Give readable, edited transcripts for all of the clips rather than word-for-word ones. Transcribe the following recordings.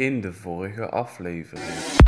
in de vorige aflevering.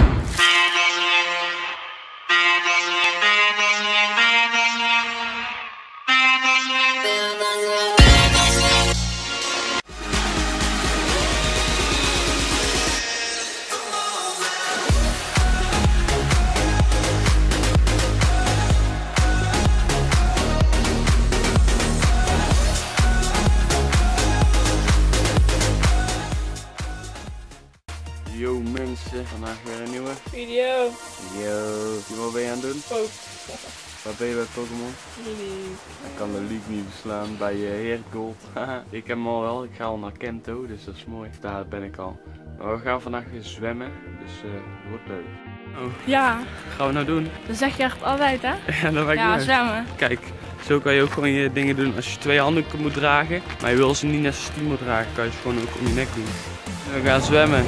Yo mensen, vandaag weer een nieuwe video. Wat ben je aan het doen? Waar ben je bij Pokémon? League. Ik kan de League niet verslaan bij Heerlijk Gold. Ik heb hem al wel, ik ga al naar Kento, dus dat is mooi. Daar ben ik al. Maar we gaan vandaag weer zwemmen, dus het wordt leuk. Oh. Ja. Wat gaan we nou doen? Dat zeg je echt altijd, hè? Ja, dat ben ik Ja, leuk. zwemmen. Kijk, zo kan je ook gewoon je dingen doen als je 2 handdoeken moet dragen. Maar je wil ze niet net als 10 moet dragen, kan je ze gewoon ook om je nek doen. We gaan zwemmen.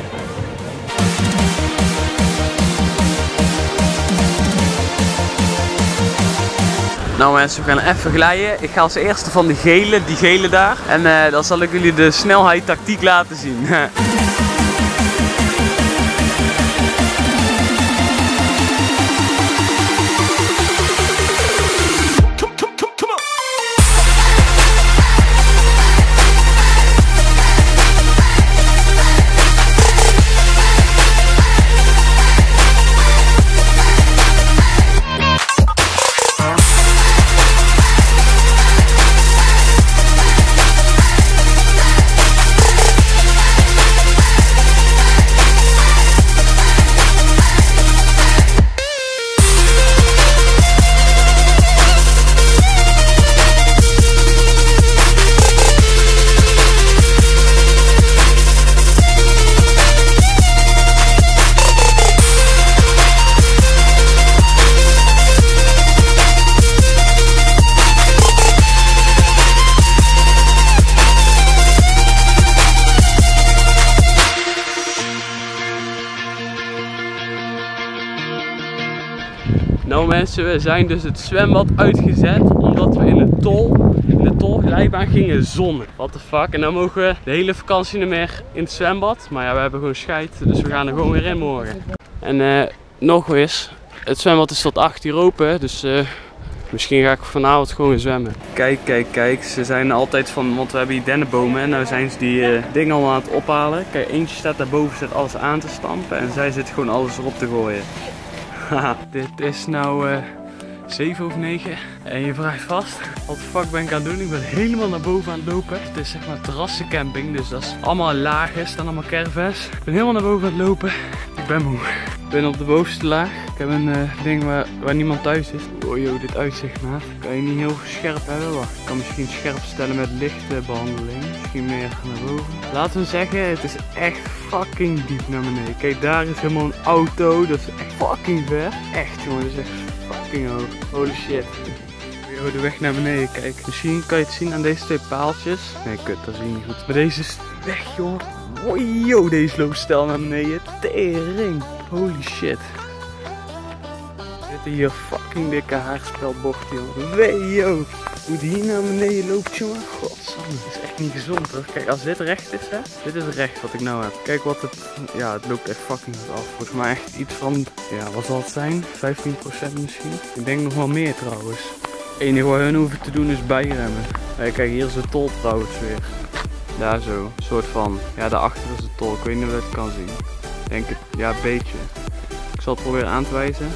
Nou mensen, we gaan even glijden. Ik ga als eerste van die gele daar. En dan zal ik jullie de snelheid tactiek laten zien. Nou mensen, we zijn dus het zwembad uitgezet omdat we in de tolglijbaan gingen zonnen. What the fuck. En dan mogen we de hele vakantie niet meer in het zwembad. Maar ja, we hebben gewoon scheid, dus we gaan er gewoon weer in morgen. En nog eens, het zwembad is tot 8 uur open, dus misschien ga ik vanavond gewoon zwemmen. Kijk, ze zijn altijd van, want we hebben hier dennenbomen en nou zijn ze die dingen allemaal aan het ophalen. Kijk, eentje staat daarboven, zit alles aan te stampen en zij zit gewoon alles erop te gooien. Haha, dit is nou 7 of 9 en je vraagt vast, wat de fuck ben ik aan het doen? Ik ben helemaal naar boven aan het lopen. Het is zeg maar terrassencamping, dus dat is allemaal laag, er staan allemaal caravans. Ik ben helemaal naar boven aan het lopen. Ik ben moe. Ik ben op de bovenste laag. Ik heb een ding waar niemand thuis is. Oh joh, dit uitzicht maat. Kan je niet heel scherp hebben. Wacht, ik kan misschien scherp stellen met lichtbehandeling. Misschien meer naar boven. Laten we zeggen, het is echt fucking diep naar beneden. Kijk, daar is helemaal een auto. Dat is echt fucking ver. Echt jongen, dat is echt fucking hoog. Holy shit. Yo, de weg naar beneden, kijk. Misschien kan je het zien aan deze 2 paaltjes. Nee, kut, dat zie je niet goed. Maar deze is weg, joh. Oh, yo, deze loopt stijl naar beneden. Tering. Holy shit. Er zitten hier fucking dikke haarspelbochten, joh. Wee, yo. Hoe die hier naar beneden loopt, jongen. Godsamme. Dat is echt niet gezond, hoor. Kijk, als dit recht is, hè. Dit is recht wat ik nou heb. Kijk wat het... Ja, het loopt echt fucking goed af. Volgens mij echt iets van... Ja, wat zal het zijn? 15% misschien? Ik denk nog wel meer, trouwens. Het enige wat hun hoeven te doen is bijremmen. Kijk, hier is de tol trouwens weer. Daar zo, een soort van, ja daarachter is de tol, ik weet niet of je het kan zien. Denk het, ja een beetje. Ik zal het proberen aan te wijzen.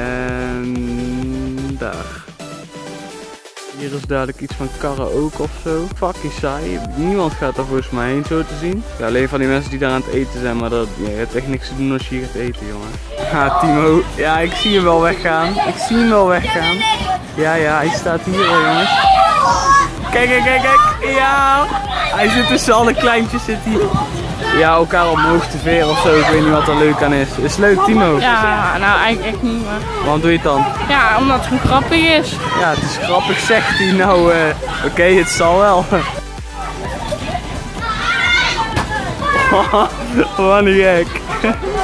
En daar. Hier is dadelijk iets van karaoke of zo. Fucking saai, niemand gaat daar volgens mij heen zo te zien. Ja, alleen van die mensen die daar aan het eten zijn, maar dat, ja, je hebt echt niks te doen als je hier gaat eten jongen. Ja Timo, ja ik zie hem wel weggaan. Ik zie hem wel weggaan. Ja, hij staat hier jongens. Kijk. Ja, hij zit tussen alle kleintjes zit hij. Ja, elkaar omhoog te veren of zo. Ik weet niet wat er leuk aan is. Is het leuk, Timo? Ja, nou eigenlijk echt niet, maar... Waarom doe je het dan? Ja, omdat het gewoon grappig is. Ja, het is grappig, zegt hij. Nou, oké, het zal wel. Wat een gek.